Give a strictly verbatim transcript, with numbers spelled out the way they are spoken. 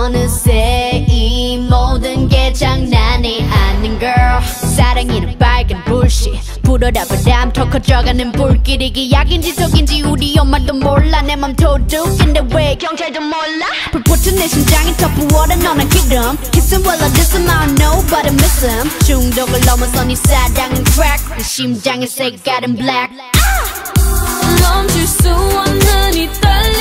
어느새 이 모든 게 장난이 아닌 girl. 사랑이는 빨간 불씨 불어라 바람 더 커져가는 불길이 기약인지 속인지 우리 엄마도 몰라. 내 맘 도둑인데 왜 경찰도 몰라. 불붙은 내 심장이 더 부어라 너는 기름. Kiss him while I diss him I don't know but I miss him. 중독을 넘어서 네 사랑은 crack. 내 심장의 색깔은 black. 멈출 수 없는 이 떨림